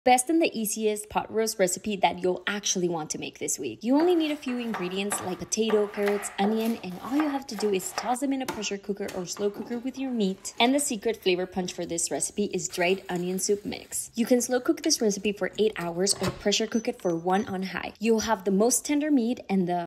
Best and the easiest pot roast recipe that you'll actually want to make this week. You only need a few ingredients like potato, carrots, onion, and all you have to do is toss them in a pressure cooker or slow cooker with your meat. And the secret flavor punch for this recipe is dried onion soup mix. You can slow cook this recipe for 8 hours or pressure cook it for 1 on high. You'll have the most tender meat and the